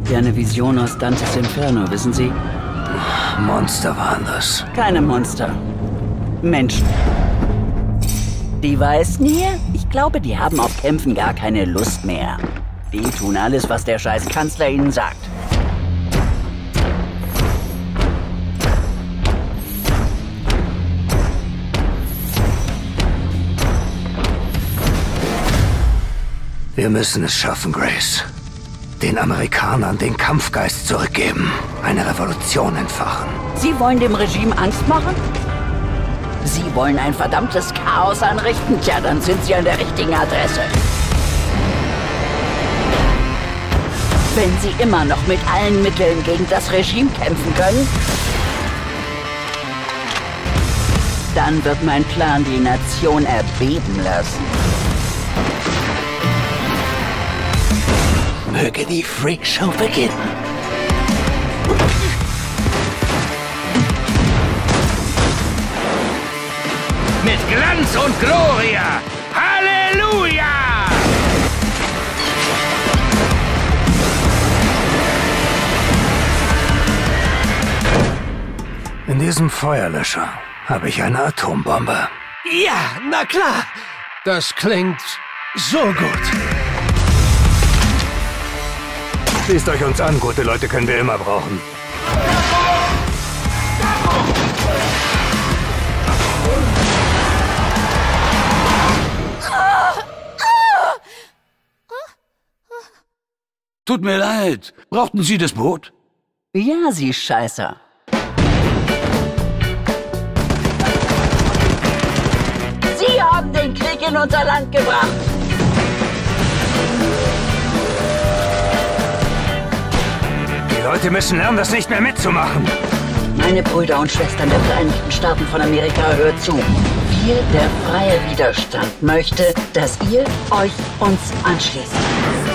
Wie eine Vision aus Dantes Inferno, wissen Sie? Monster waren das. Keine Monster. Menschen. Die Weißen hier? Ich glaube, die haben auf Kämpfen gar keine Lust mehr. Die tun alles, was der scheiß Kanzler ihnen sagt. Wir müssen es schaffen, Grace. Den Amerikanern den Kampfgeist zurückgeben. Eine Revolution entfachen. Sie wollen dem Regime Angst machen? Sie wollen ein verdammtes Chaos anrichten? Tja, dann sind Sie an der richtigen Adresse. Wenn Sie immer noch mit allen Mitteln gegen das Regime kämpfen können, dann wird mein Plan die Nation erbeben lassen. Möge die Freakshow beginnen. Mit Glanz und Gloria! Halleluja! In diesem Feuerlöscher habe ich eine Atombombe. Ja, na klar! Das klingt so gut. Schließt euch uns an, gute Leute können wir immer brauchen. Tut mir leid. Brauchten Sie das Boot? Ja, Sie Scheißer. Sie haben den Krieg in unser Land gebracht. Die Leute müssen lernen, das nicht mehr mitzumachen. Meine Brüder und Schwestern der Vereinigten Staaten von Amerika, hört zu. Wir, der freie Widerstand, möchte, dass ihr euch uns anschließt.